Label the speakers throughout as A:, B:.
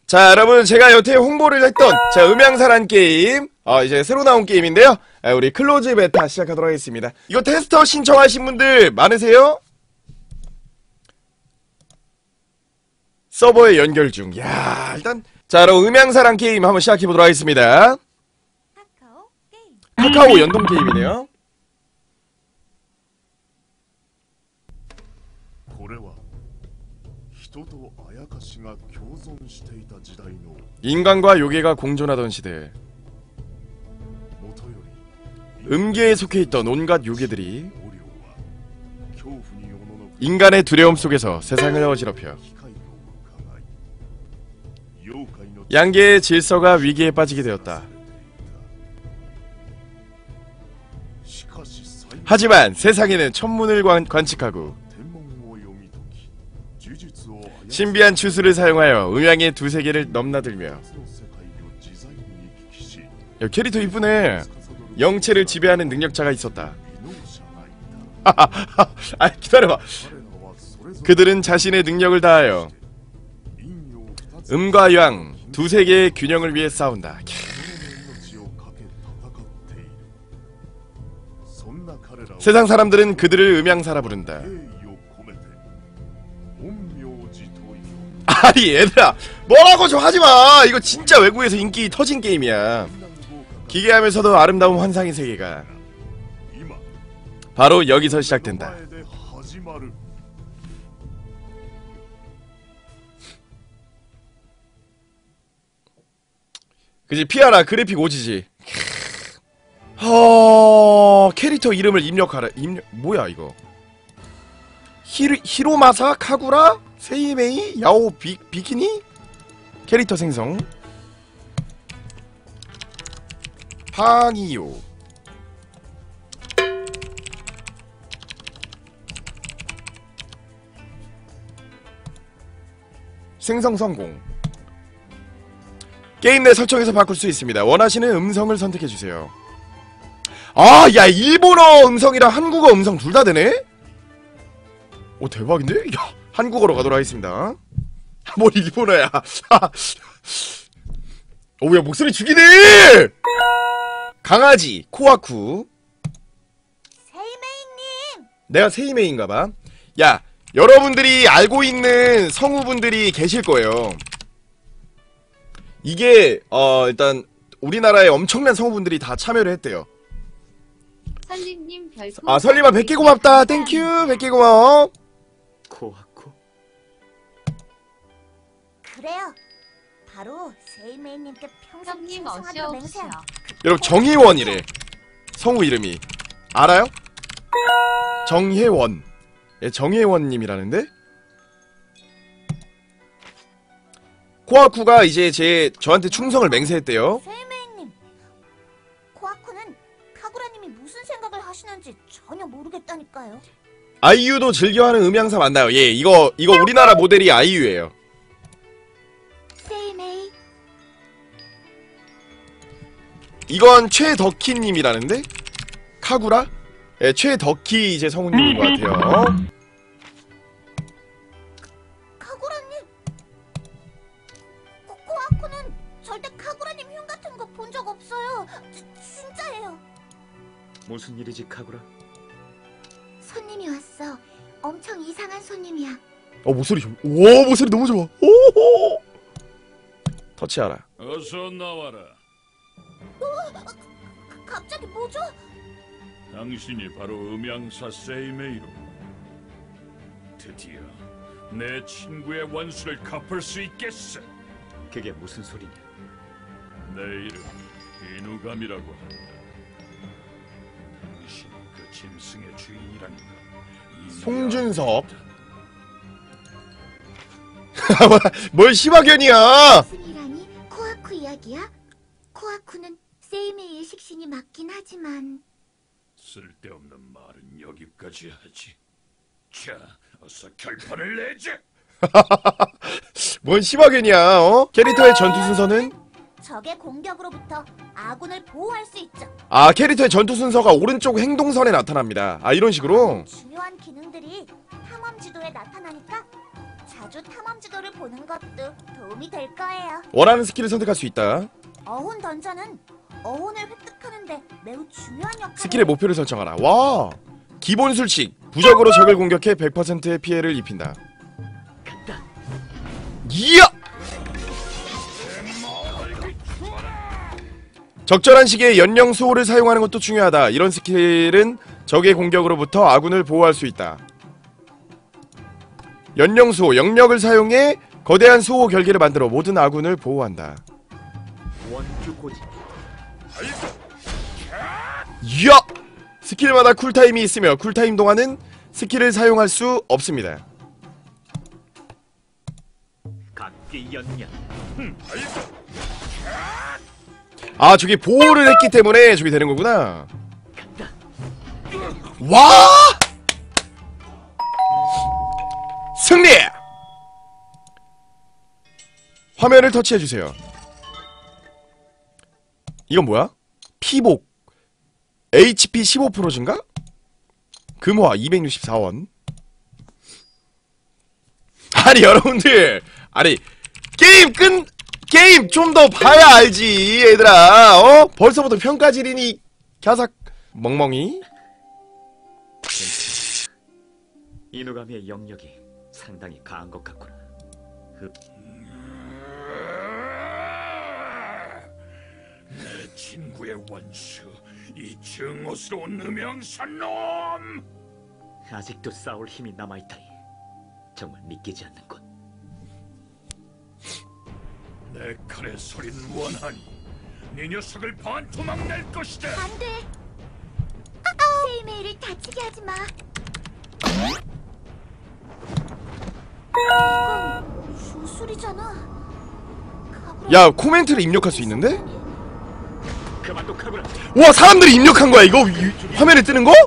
A: 자, 여러분, 제가 여태 홍보를 했던, 자, 음향사란 게임, 이제 새로 나온 게임인데요. 우리 클로즈 베타 시작하도록 하겠습니다. 이거 테스터 신청하신 분들 많으세요? 서버에 연결 중. 야, 일단, 자, 여러분, 음향사란 게임 한번 시작해보도록 하겠습니다. 카카오 연동 게임이네요. 인간과 요괴가 공존하던 시대, 음계에 속해있던 온갖 요괴들이 인간의 두려움 속에서 세상을 어지럽혀 양계의 질서가 위기에 빠지게 되었다. 하지만 세상에는 천문을 관측하고 신비한 주술을 사용하여 음양의 두 세계를 넘나들며, 야, 캐릭터 이쁘네. 영체를 지배하는 능력자가 있었다. 아, 기다려봐. 그들은 자신의 능력을 다하여 음과 양 두 세계의 균형을 위해 싸운다. 세상 사람들은 그들을 음양사라 부른다. 아니 얘들아, 뭐라고 좀 하지마. 이거 진짜 외국에서 인기 터진 게임이야. 기괴하면서도 아름다운 환상의 세계가 바로 여기서 시작된다. 그치, 피아라. 그래픽 오지지. 캐릭터 이름을 입력하라. 뭐야 이거. 히로마사, 카구라, 세이메이, 야오, 비키니? 캐릭터 생성. 파니요. 생성 성공. 게임 내 설정에서 바꿀 수 있습니다. 원하시는 음성을 선택해주세요. 아, 야, 일본어 음성이랑 한국어 음성 둘 다 되네? 오, 대박인데? 야, 한국어로 가도록 하겠습니다. 뭘 일본어야. 오야, 목소리 죽이네! 강아지, 코아쿠.
B: 세이메이님!
A: 내가 세이메이인가봐. 야, 여러분들이 알고 있는 성우분들이 계실 거예요. 이게, 일단, 우리나라에 엄청난 성우분들이 다 참여를 했대요.
C: 설림님 별풍.
A: 아, 설림아 100개 고맙다. 땡큐. 100개 고마워.
D: 코하코.
B: 그래요. 바로 세이메이님께 평생
C: 형님
B: 충성하기로
C: 어시옵시오.
B: 맹세한
A: 여러분, 정혜원이래. 성우 이름이. 알아요? 정혜원. 예, 정혜원님이라는데? 코아쿠가 이제 저한테 충성을 맹세했대요.
B: 세이메이님, 코아쿠는 카구라님이 무슨 생각을 하시는지 전혀 모르겠다니까요.
A: 아이유도 즐겨하는 음향사 맞나요? 예, 이거 우리나라 모델이 아이유예요.
B: 세이메이,
A: 이건 최덕희님이라는데? 카구라? 예, 최덕희 이제 성우님인 것 같아요.
B: 카구라님, 코아쿠는 절대 카구라님 흉 같은 거 본 적 없어요. 진짜예요.
D: 무슨 일이지, 카구라?
B: 손님이 왔어. 엄청 이상한 손님이야.
A: 목소리 좀. 오, 목소리 너무 좋아. 오호. 터치하라.
E: 어서 나와라.
B: 갑자기 뭐죠?
E: 당신이 바로 음향사 세이메이로. 드디어 내 친구의 원수를 갚을 수 있겠어.
D: 그게 무슨 소리냐?
E: 내 이름 이누감이라고 한다. 당신이 그 짐승의 주인이란가?
A: 송준섭. 뭘 시바견이야.
B: 승이라니 코아쿠 이야기야? 코아쿠는 세이메이의 식신이 맞긴 하지만
E: 쓸데없는 말은 여기까지 하지. 자, 어서 결판을 내자.
A: 뭔 시바견이야. 캐릭터의 전투 순서는?
B: 적의 공격으로부터 아군을 보호할 수 있죠.
A: 아, 캐릭터의 전투 순서가 오른쪽 행동선에 나타납니다. 아, 이런 식으로?
B: 중요한 기능들이 탐험 지도에 나타나니까 자주 탐험지도를 보는 것도 도움이 될 거예요.
A: 원하는 스킬을 선택할 수 있다.
B: 어혼 던전은 어혼을 획득하는데 매우 중요한 역할을
A: 스킬의 목표를 설정하라. 와! 기본 술칙. 부적으로 적을 공격해 100%의 피해를 입힌다. 이야! 적절한 시기에 연령 수호를 사용하는 것도 중요하다. 이런 스킬은 적의 공격으로부터 아군을 보호할 수 있다. 연령 수호, 영역을 사용해 거대한 수호 결계를 만들어 모든 아군을 보호한다.
D: 원주 고지.
A: 이야! 스킬마다 쿨타임이 있으며 쿨타임 동안은 스킬을 사용할 수 없습니다.
D: 각기 연년.
A: 아, 저기 보호를 했기 때문에 저기 되는 거구나. 와! 승리! 화면을 터치해주세요. 이건 뭐야? 피복 HP 15% 증가? 금화 264원. 아니 여러분들, 아니 게임 좀 더 봐야 알지 얘들아. 어? 벌써부터 평가지리니 갸삭 멍멍이.
D: 이누가미의 영역이 상당히 강한 것 같구나.
E: 내 친구의 원수, 이 증오스러운 음영산 놈!
D: 아직도 싸울 힘이 남아있다니 정말 믿기지 않는군.
E: 내 칼의 소린 원하니 네 녀석을 반토막 낼 것이다.
B: 안 돼. 세이메이를 다치게 하지 마. 이건 주술이잖아.
A: 야, 코멘트를 입력할 수 있는데?
D: 그만둬 카구라.
A: 와, 사람들이 입력한 거야 이거 화면에 뜨는 거?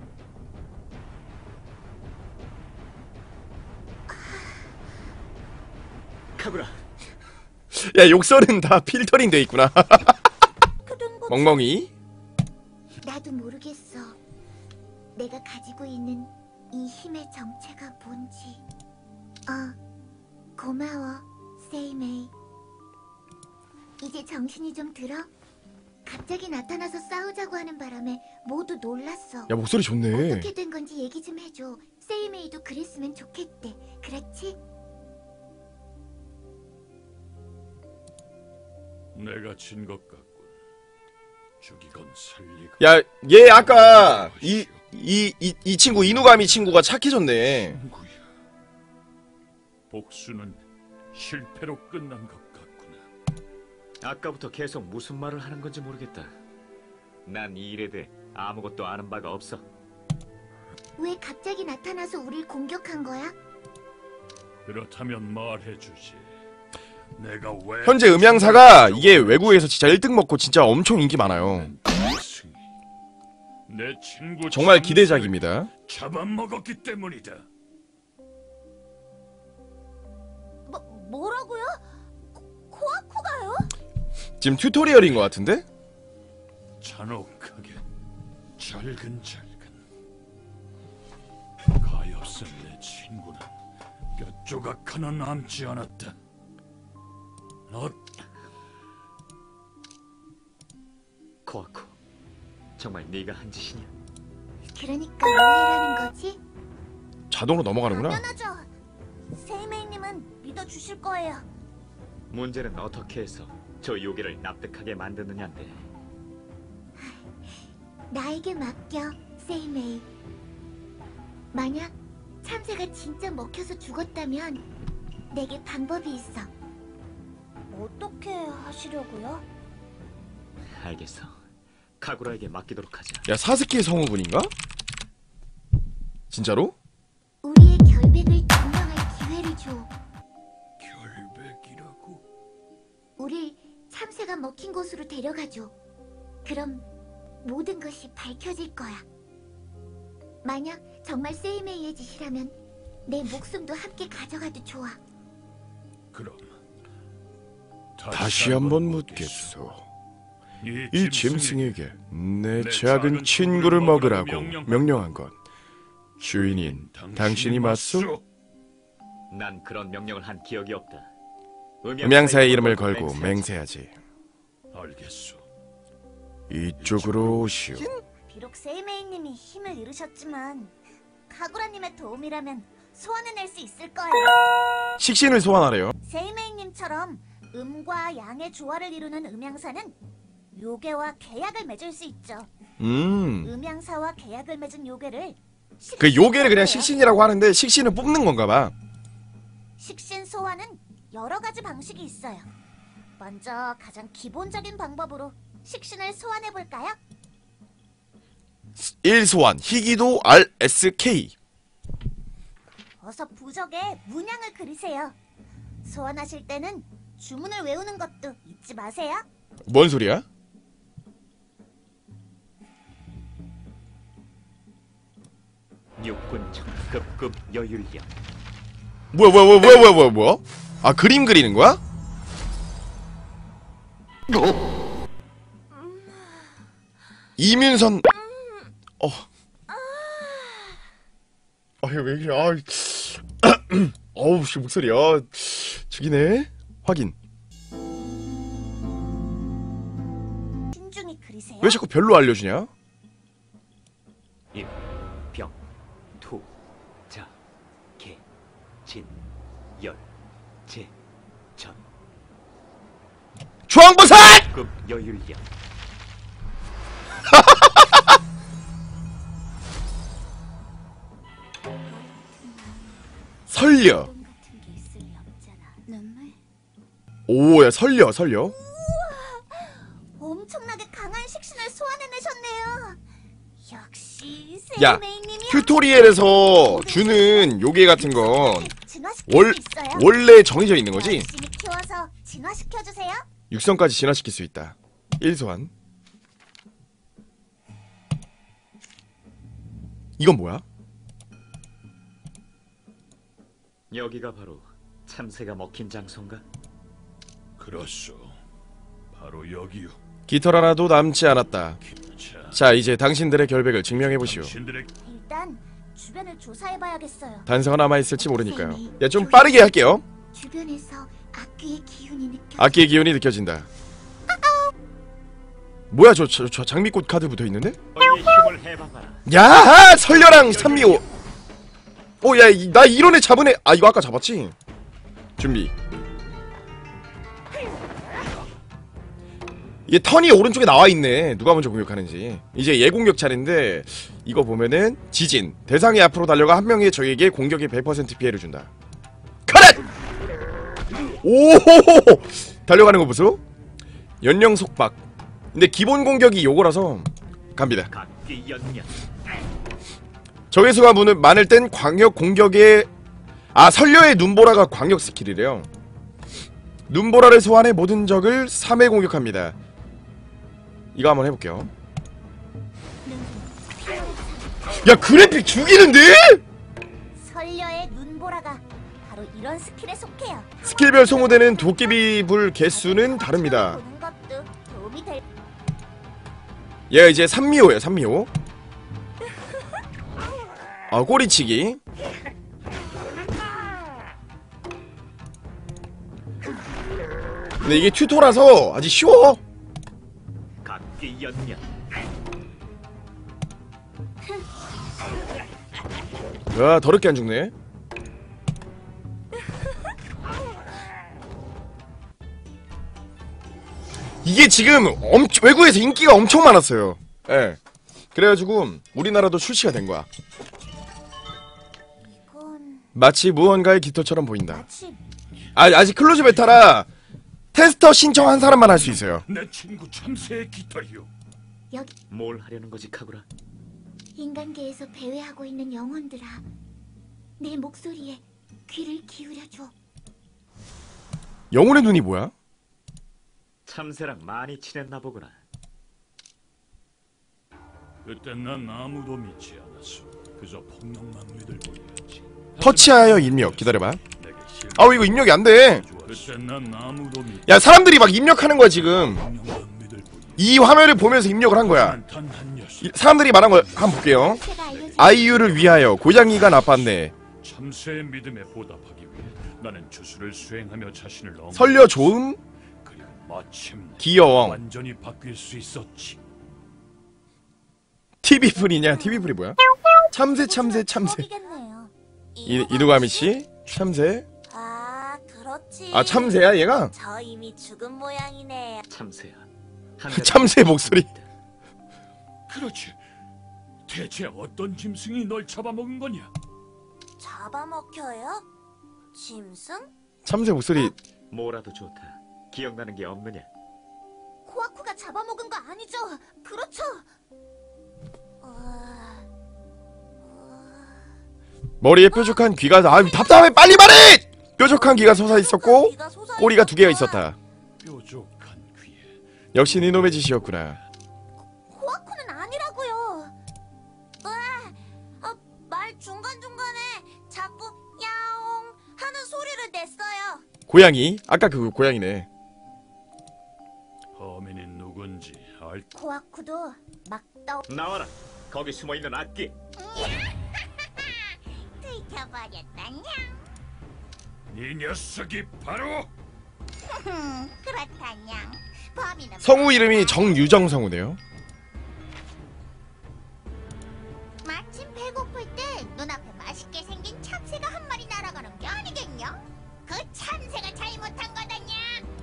D: 카구라.
A: 야, 욕설은 다 필터링 돼 있구나.
B: 그런 거
A: 멍멍이.
B: 나도 모르겠어. 내가 가지고 있는 이 힘의 정체가 뭔지. 고마워, 세이메이. 이제 정신이 좀 들어? 갑자기 나타나서 싸우자고 하는 바람에 모두 놀랐어.
A: 야, 목소리 좋네.
B: 어떻게 된 건지 얘기 좀 해줘. 세이메이도 그랬으면 좋겠대. 그렇지?
E: 내가 진 것 같군. 죽이건 살리건.
A: 야, 얘 아까 이 친구 이누가미 친구가 착해졌네.
E: 친구야. 복수는 실패로 끝난 것 같구나.
D: 아까부터 계속 무슨 말을 하는 건지 모르겠다. 난 이 일에 대해 아무것도 아는 바가 없어.
B: 왜 갑자기 나타나서 우릴 공격한 거야?
E: 그렇다면 말해주지. 내가 왜
A: 현재 음향사가 이게 외국에서 진짜 1등 먹고 진짜 엄청 인기 많아요.
E: 내 친구
A: 정말 기대작입니다.
E: 잡아먹었기 때문이다.
B: 뭐라고요? 코아쿠가요?
A: 지금 튜토리얼인 것 같은데?
E: 잔혹하게 잘근잘근 가엾은 내 친구는 몇 조각 하나 남지 않았다. 너
D: 코아코, 정말 네가 한 짓이냐?
B: 그러니까 오해라는 거지?
A: 자동으로 넘어가는구나.
B: 당연하죠. 세이메이님은 믿어주실 거예요.
D: 문제는 어떻게 해서 저 요괴를 납득하게 만드느냐인데.
B: 나에게 맡겨, 세이메이. 만약 참새가 진짜 먹혀서 죽었다면 내게 방법이 있어. 어떻게 하시려고요?
D: 알겠어. 카구라에게 맡기도록 하자.
A: 야, 사스케 성우분인가? 진짜로?
B: 우리의 결백을 증명할 기회를 줘.
E: 결백이라고?
B: 우릴 참새가 먹힌 곳으로 데려가줘. 그럼 모든 것이 밝혀질 거야. 만약 정말 세이메이의 짓이라면 내 목숨도 함께 가져가도 좋아.
E: 그럼
A: 다시 한번 묻겠소. 이 짐승에게 내 작은 친구를 먹으라고 명령한 건 주인인 당신이 맞소?
D: 난 그런 명령을 한 기억이 없다.
A: 음양사의 이름을 걸고 맹세하지.
E: 알겠소.
A: 이쪽으로 오시오.
C: 비록 세이메이님이 힘을 잃으셨지만 카구라님의 도움이라면 소환해낼 수 있을 거예요.
A: 식신을 소환하래요.
C: 세이메이님처럼 음과 양의 조화를 이루는 음양사는 요괴와 계약을 맺을 수 있죠. 음양사와 계약을 맺은 요괴를
A: 그 요괴를 그냥 식신이라고 하는데 식신을 뽑는 건가 봐.
C: 식신 소환은 여러 가지 방식이 있어요. 먼저 가장 기본적인 방법으로 식신을 소환해 볼까요?
A: 1소환 희귀도 RSK.
C: 어서 부적에 문양을 그리세요. 소환하실 때는 주문을 외우는 것도 잊지 마세요.
A: 뭔 소리야?
D: 육군 청급급 여율령.
A: 뭐야? 아, 그림 그리는 거야? 이민선. 왜 이래? 어우, 씨, 목소리. 죽이네. 확인.
C: 신중히 그리세요.
A: 왜 자꾸 별로 알려주냐?
D: 임, 병, 투, 자, 개, 진, 열, 제, 전.
A: 주황버섯!
D: 급 여율령.
A: 설려.
C: 같은 게 있을 리 없잖아. 눈물?
A: 오야, 설려.
C: 엄청나게 강한 식신을 소환해내셨네요. 역시
A: 야,
C: 세이메이님이
A: 튜토리얼에서 주는 요괴 같은 건 원래 정해져 있는 거지?
C: 열심히 키워서 진화시켜주세요.
A: 육성까지 진화시킬 수 있다. 1소환. 이건 뭐야?
D: 여기가 바로 참새가 먹힌 장소인가?
E: 그렇소. 바로 여기요.
A: 깃털 하나도 남지 않았다.
E: 자,
A: 자, 이제 당신들의 결백을 증명해보시오.
E: 당신들의
C: 일단 주변을 조사해봐야겠어요.
A: 단서가 남아있을지 모르니까요. 야, 좀 빠르게 할게요.
B: 주변에서 악귀의 기운이 느껴.
A: 악기의 기운이 느껴진다. 뭐야, 저 장미꽃 카드 붙어있는데?
D: 너의 힘을 해봐봐라.
A: 야, 설려랑 산미호. 야, 나 이런 애 잡은 애. 아, 이거 아까 잡았지? 준비. 이게 턴이 오른쪽에 나와있네. 누가 먼저 공격하는지. 이제 예공격 차례인데 이거 보면은 지진. 대상이 앞으로 달려가 한 명의 적에게 공격의 100% 피해를 준다. 카렛! 오호호호! 달려가는 거 보소? 연령 속박. 근데 기본 공격이 요거라서 갑니다.
D: 각기 연년.
A: 적의 수가 많을 땐 광역 공격에 설려의 눈보라가 광역 스킬이래요. 눈보라를 소환해 모든 적을 3회 공격합니다. 이거 한번 해볼게요. 야, 그래픽 죽이는데?
C: 설려의 눈보라가 바로 이런 스킬에 속해요.
A: 스킬별 소모되는 도깨비 불 개수는 다릅니다.
C: 보는 것도 도움이 될.
A: 얘가 이제 산미호예요. 산미호. 꼬리치기. 근데 이게 튜토라서 아직 쉬워.
D: 각기 연년.
A: 야, 더럽게 안 죽네. 이게 지금 외국에서 인기가 엄청 많았어요. 예. 그래가지고 우리나라도 출시가 된 거야.
C: 이건
A: 마치 무언가의 깃털처럼 보인다.
C: 마치
A: 아직 클로즈 베타라 테스터 신청한 사람만 할 수 있어요.
E: 내 친구 참새의 깃털이요.
B: 여기
D: 뭘 하려는 거지, 카구라?
B: 인간계에서 배회하고 있는 영혼들아, 내 목소리에 귀를 기울여줘.
A: 영혼의 눈이 뭐야?
D: 참새랑 많이 친했나 보구나.
E: 그땐 난 아무도 믿지 않았어. 그저 폭력만 믿을 뿐이었지.
A: 터치하여 입력. 기다려봐.
E: 내게
A: 이거 입력이 안 돼.
E: 그땐 난 아무도 믿지
A: 야, 사람들이 막 입력하는 거야 지금.
E: 폭력만 믿을 뿐.
A: 이 화면을 보면서 입력을 한 거야.
E: 단한 녀석.
A: 사람들이 말한 거 한번 볼게요.
B: 제가 알려준
A: 아이유를 위하여 고양이가 나빴네.
E: 참새의 믿음에 보답하기 위해 나는 주술을 수행하며 자신을 넘.
A: 설려 조음
E: 그리고 마침
A: 기여왕
E: 완전히 바뀔 수 있었지.
A: TV풀이냐? TV풀이 뭐야? 참새
C: 추억이겠네요.
A: 이누가미 씨 참새.
C: 아, 그렇지.
A: 아 참새야 얘가?
C: 저 이미 죽은 모양이네요.
D: 참새야.
A: 참새 목소리.
E: 그렇지. 대체 어떤 짐승이 널 잡아먹은 거냐?
C: 잡아먹혀요? 짐승?
A: 참새 목소리.
D: 뭐라도 좋다. 기억나는 게 없느냐?
C: 코아쿠가 잡아먹은 거 아니죠? 그렇죠?
A: 머리에 뾰족한 귀가 아 답답해 빨리 말해! 뾰족한 귀가 솟아 있었고
C: 귀가 솟아
A: 꼬리가 2개가
C: 있었구나.
A: 있었다.
E: 뾰족한 귀에.
A: 역시 니놈의 짓이었구나.
C: 코아쿠는 아니라고요. 말 중간중간에 자꾸 야옹 하는 소리를 냈어요.
A: 고양이 아까 그 고양이네.
E: 범인이 누군지 알.
C: 코아쿠도 막
D: 나와라. 거기 숨어 있는 악기.
C: 들켜버렸다냥.
E: 이 녀석이 바로
C: 그렇다냥. 범인은
A: 성우 이름이 정유정 성우네요.
B: 마침 배고플 때 눈앞에 맛있게 생긴 참새가 한 마리 날아가는 게 아니겠냐? 그 참새가 잘못한 거다냐?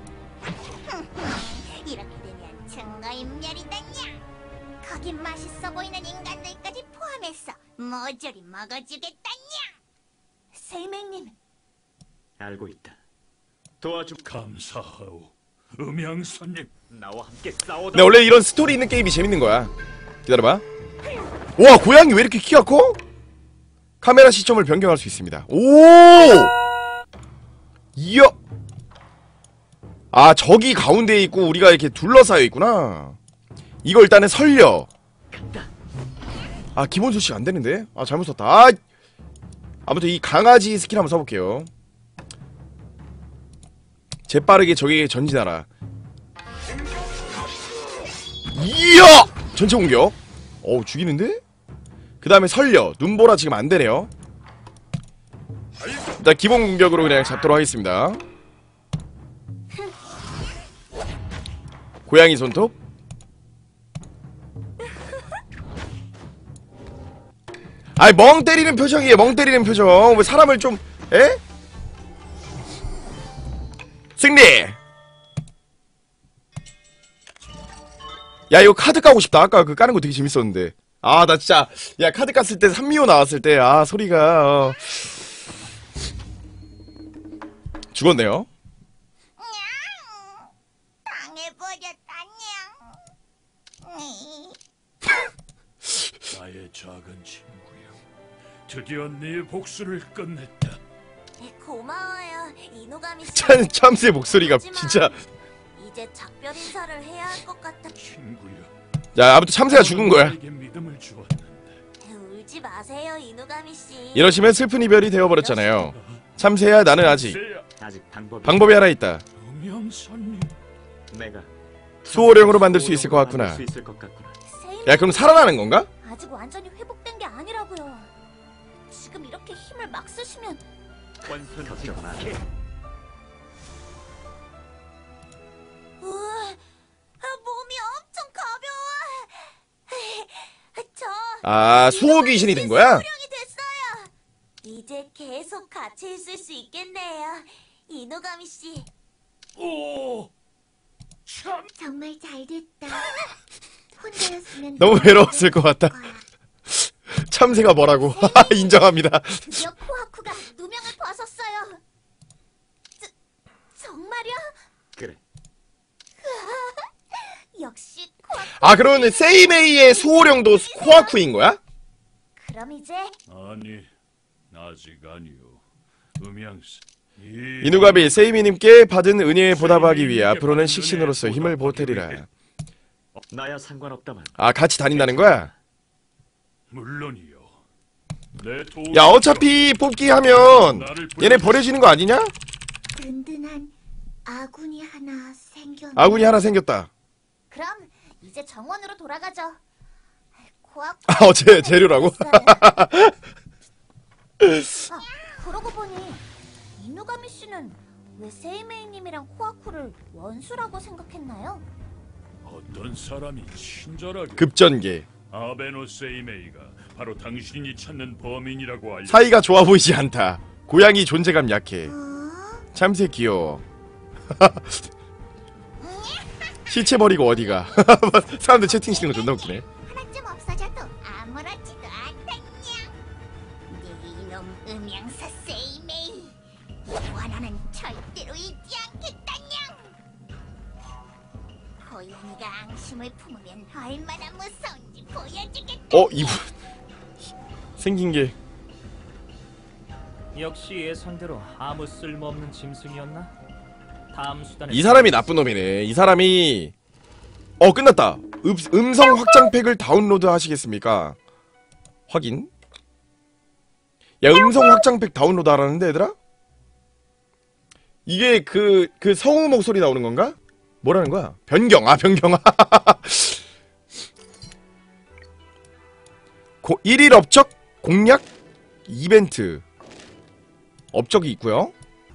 B: 이렇게 되면 증거인멸이다냐? 거긴 맛있어 보이는 인간들까지 포함해서 모조리 먹어주겠다냐?
C: 세이맹님,
D: 알고 있다. 도와주.
E: 감사하오. 음양사님.
D: 나와 함께 싸우다.
A: 근데 원래 이런 스토리 있는 게임이 재밌는 거야. 기다려봐. 와 고양이 왜 이렇게 키가 커? 카메라 시점을 변경할 수 있습니다. 오! 이야! 아 저기 가운데에 있고 우리가 이렇게 둘러싸여 있구나. 이거 일단은 설려. 아 기본 소식 안 되는데? 아 잘못 썼다. 아 아무튼 이 강아지 스킬 한번 써볼게요. 재빠르게 적에게 전진하라. 이야! 전체 공격. 어우 죽이는데? 그 다음에 설려. 눈보라 지금 안 되네요. 일단 기본 공격으로 그냥 잡도록 하겠습니다. 고양이 손톱. 아이 멍 때리는 표정이에요. 멍 때리는 표정. 왜 사람을 좀 에? 승리. 야 이거 카드 까고 싶다. 아까 그 까는 거 되게 재밌었는데. 아 나 진짜 야 카드 깠을 때 산미호 나왔을 때 아 소리가 죽었네요.
B: 당해버렸다냥.
E: 나의 작은 친구야. 드디어 네 복수를 끝냈다.
C: 고마워요, 이노가미 씨.
A: 참새 목소리가 진짜.
C: 이제 작별 인사를 해야 할 것 같아.
E: 친구야.
A: 야 아무튼 참새가 죽은 거야.
E: 나에게 믿음을 주었는데.
C: 울지 마세요, 이노가미 씨.
A: 이러시면 슬픈 이별이 되어버렸잖아요. 참새야 나는 아직
D: 아직
A: 방법이 하나 있다.
E: 음양사님.
D: 내가
A: 수호령으로 만들 수 있을 것 같구나.
D: 만들 수 있을 것 같구나.
A: 야 그럼 살아나는 건가?
C: 아직 완전히 회복된 게 아니라고요. 지금 이렇게 힘을 막 쓰시면
D: 원선 걱정 마.
C: 우와, 몸이 엄청 가벼워.
A: 아 수호 귀신이 된 거야?
C: 수령이 됐어요. 이제 계속 같이 있을 수 있겠네요, 이노가미 씨.
E: 오. 참.
B: 정말 잘 됐다. 혼자였으면
A: 너무 외로웠을 것 같다. 참새가 뭐라고? 인정합니다.
C: 드디어 코아쿠가 누명을 벗었어요. 정말요?
D: 그래.
C: 역시 코아쿠.
A: 아 그러면 세이메이의 수호령도 코아쿠인 거야?
C: 그럼 이제
E: 아니, 아직 아니오. 음양사.
A: 이누가비 세이미님께 받은 은혜에 보답하기 위해 앞으로는 식신으로서 힘을 보태리라.
D: 나야 상관없다만.
A: 아 같이 다닌다는 거야?
E: 물론이요. 내 도움이
A: 야 어차피 뽑기 하면 얘네 버려지는 거 아니냐?
B: 든든한 아군이 하나 생겼네.
A: 아군이 하나 생겼다.
C: 그럼 이제 정원으로 돌아가죠. 코아쿠.
A: 아 어제 재료라고?
C: 그러고 보니 이누가미 씨는 왜 세이메이님이랑 코아쿠를 원수라고 생각했나요?
E: 어떤 사람이 친절하게
A: 급전개.
E: 아베노 세이메이가 바로 당신이 찾는 범인이라고 알려.
A: 사이가 좋아 보이지 않다. 고양이 존재감 약해. 참새 귀여워. 시체 버리고 어디가. 사람들 채팅 치는 거 존나 웃기네.
B: 하나쯤 없어져도 아무렇지도 않다냥. 네 이놈 음양사 세이메이. 원하는 절대로 잊지 않겠다냥. 고양이가 앙심을 품으면 얼마나 무서운지 보여주겠다.
A: 이분 생긴 게.
F: 역시 예상대로 아무 쓸모없는 짐승이었나? 다음 수단에
A: 이 사람이 나쁜 놈이네. 이 사람이 끝났다. 음성 확장팩을 다운로드 하시겠습니까? 확인. 야, 음성 확장팩 다운로드 하라는데 얘들아? 이게 그 성우 목소리 나오는 건가? 뭐라는 거야? 변경. 변경. 1일 업적 공략 이벤트. 업적이 있고요.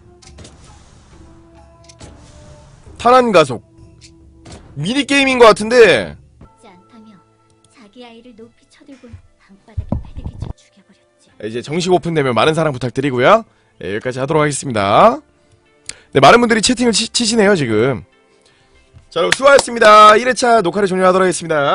A: 탄환 가속. 미니 게임인 것 같은데.
B: 지 않다며 자기 아이를 높이 쳐들고 방바닥에 패대기쳐 죽여버렸지.
A: 이제 정식 오픈되면 많은 사랑 부탁드리고요. 여기까지 하도록 하겠습니다. 네, 많은 분들이 채팅을 치시네요 지금. 자, 여러분 수고하셨습니다. 1회차 녹화를 종료하도록 하겠습니다.